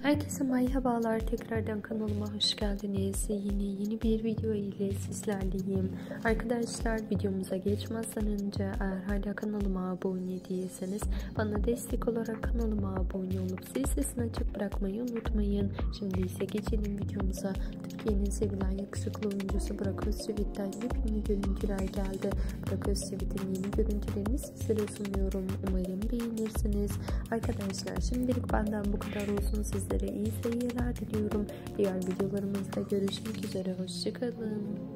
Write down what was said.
Herkese merhabalar, tekrardan kanalıma hoş geldiniz. Yeni bir video ile sizlerleyim. Arkadaşlar, videomuza geçmeden önce eğer hala kanalıma abone değilseniz bana destek olarak kanalıma abone olup zil sesini açık bırakmayı unutmayın. Şimdi ise geçelim videomuza. Türkiye'nin sevilen yakışıklı oyuncusu Burak Özçivit'ten yepyeni görüntüler geldi. Burak Özçivit'in yeni görüntülerini sizlere sunuyorum. Umarım beğenirsiniz. Arkadaşlar, şimdilik benden bu kadar olsun. Sizlere iyi seyirler diliyorum. Diğer videolarımızda görüşmek üzere. Hoşçakalın.